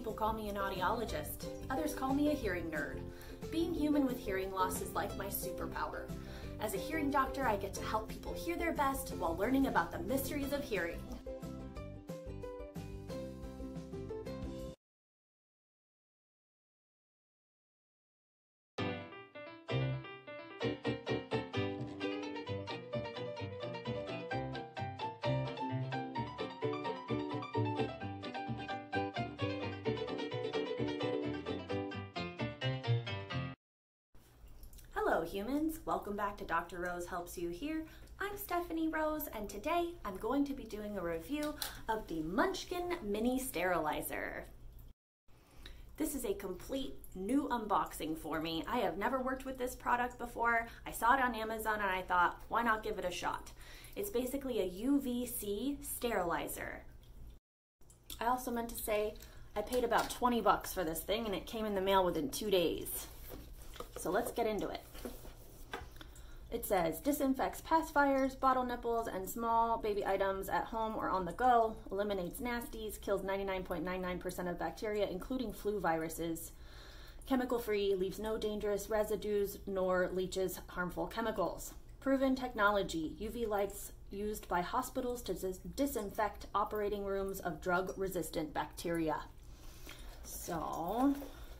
people call me an audiologist. Others call me a hearing nerd. Being human with hearing loss is like my superpower. As a hearing doctor, I get to help people hear their best while learning about the mysteries of hearing. Hello humans, welcome back to Dr. Rose Helps You Hear. I'm Stephanie Rose, and today I'm going to be doing a review of the Munchkin Mini Sterilizer. This is a complete new unboxing for me. I have never worked with this product before. I saw it on Amazon and I thought, why not give it a shot? It's basically a UVC sterilizer. I also meant to say I paid about 20 bucks for this thing and it came in the mail within 2 days. So let's get into it. It says, disinfects pacifiers, bottle nipples, and small baby items at home or on the go, eliminates nasties, kills 99.99% of bacteria, including flu viruses, chemical-free, leaves no dangerous residues, nor leaches harmful chemicals. Proven technology, UV lights used by hospitals to disinfect operating rooms of drug-resistant bacteria. So,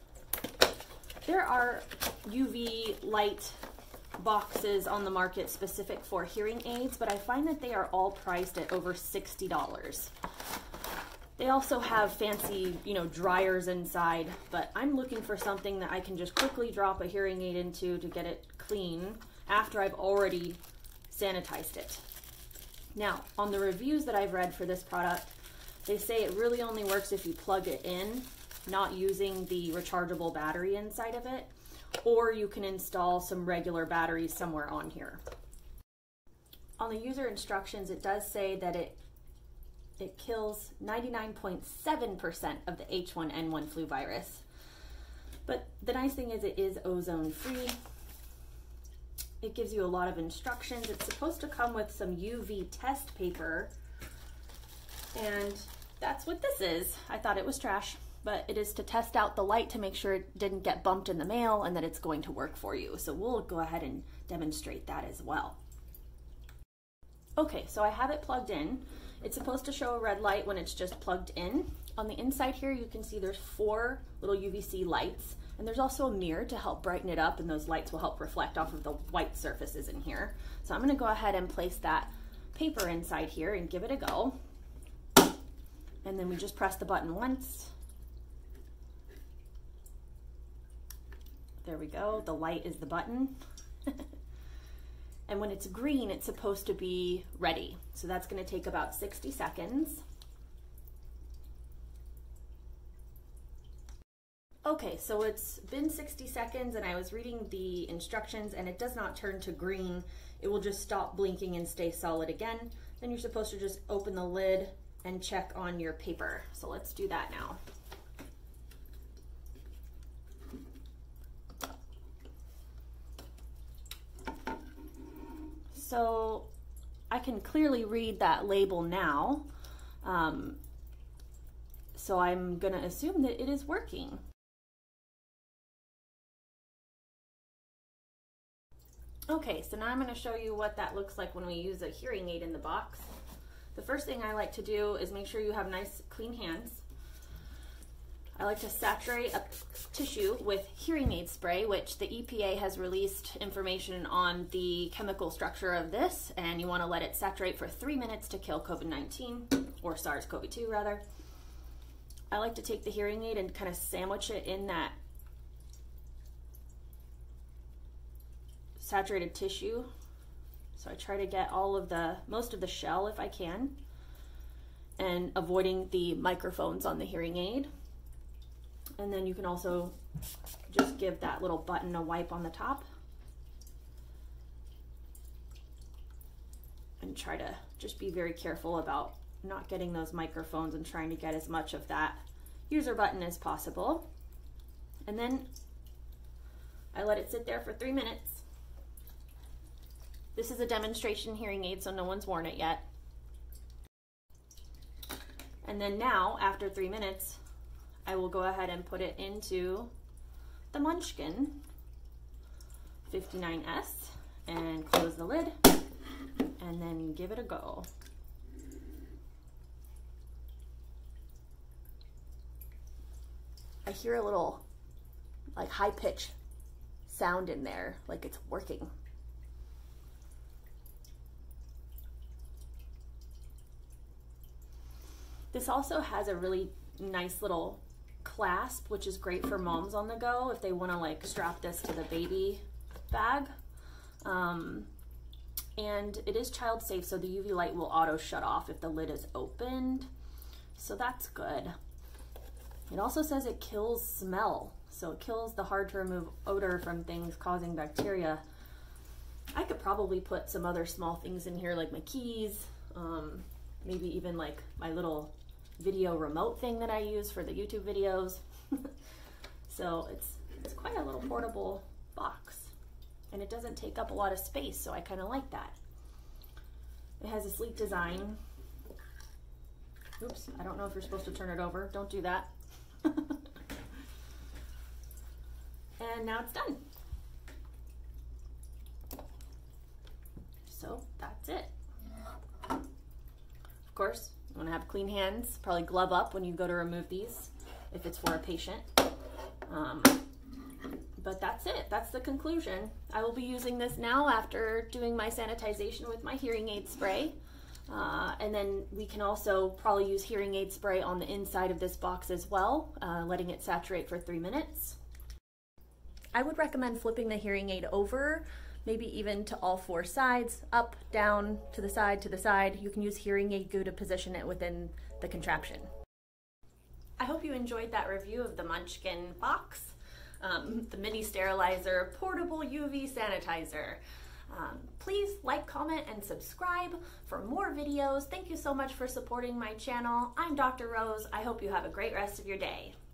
there are UV light boxes on the market specific for hearing aids, but I find that they are all priced at over $60. They also have fancy, dryers inside, but I'm looking for something that I can just quickly drop a hearing aid into to get it clean after I've already sanitized it. Now, on the reviews that I've read for this product, they say it really only works if you plug it in, not using the rechargeable battery inside of it, or you can install some regular batteries somewhere on here. On the user instructions, it does say that it kills 99.7% of the H1N1 flu virus. But the nice thing is it is ozone free. It gives you a lot of instructions. It's supposed to come with some UV test paper, and that's what this is. I thought it was trash, but it is to test out the light to make sure it didn't get bumped in the mail and that it's going to work for you. So we'll go ahead and demonstrate that as well. Okay, so I have it plugged in. It's supposed to show a red light when it's just plugged in. On the inside here, you can see there's 4 little UVC lights, and there's also a mirror to help brighten it up, and those lights will help reflect off of the white surfaces in here. So I'm gonna go ahead and place that paper inside here and give it a go. And then we just press the button once. There we go, the light is the button. And when it's green, it's supposed to be ready. So that's gonna take about 60 seconds. Okay, so it's been 60 seconds and I was reading the instructions and it does not turn to green. It will just stop blinking and stay solid again. Then you're supposed to just open the lid and check on your paper. So let's do that now. So I can clearly read that label now. So I'm gonna assume that it is working. Okay, so now I'm gonna show you what that looks like when we use a hearing aid in the box. The first thing I like to do is make sure you have nice clean hands. I like to saturate a tissue with hearing aid spray, which the EPA has released information on the chemical structure of this, and you want to let it saturate for 3 minutes to kill COVID-19, or SARS-CoV-2 rather. I like to take the hearing aid and kind of sandwich it in that saturated tissue. So I try to get most of the shell if I can, and avoiding the microphones on the hearing aid. And then you can also just give that little button a wipe on the top. And try to just be very careful about not getting those microphones and trying to get as much of that user button as possible. And then I let it sit there for 3 minutes. This is a demonstration hearing aid, so no one's worn it yet. And then now, after 3 minutes, I will go ahead and put it into the Munchkin 59S and close the lid and then give it a go. I hear a little like high pitch sound in there, like it's working. This also has a really nice little clasp, which is great for moms on the go if they want to like strap this to the baby bag. And it is child safe, so the UV light will auto shut off if the lid is opened. So that's good. It also says it kills smell, so it kills the hard to remove odor from things causing bacteria. I could probably put some other small things in here like my keys, maybe even like my little video remote thing that I use for the YouTube videos. So it's quite a little portable box, and it doesn't take up a lot of space, so I kind of like that. It has a sleek design. Oops, I don't know if you're supposed to turn it over. Don't do that. And now it's done. So that's it. Of course, you want to have clean hands, probably glove up when you go to remove these if it's for a patient. But that's it. That's the conclusion. I will be using this now after doing my sanitization with my hearing aid spray. And then we can also probably use hearing aid spray on the inside of this box as well, letting it saturate for 3 minutes. I would recommend flipping the hearing aid over, maybe even to all 4 sides, up, down, to the side, to the side. You can use hearing aid glue to position it within the contraption. I hope you enjoyed that review of the Munchkin box, the mini sterilizer portable UV sanitizer. Please like, comment, and subscribe for more videos. Thank you so much for supporting my channel. I'm Dr. Rose. I hope you have a great rest of your day.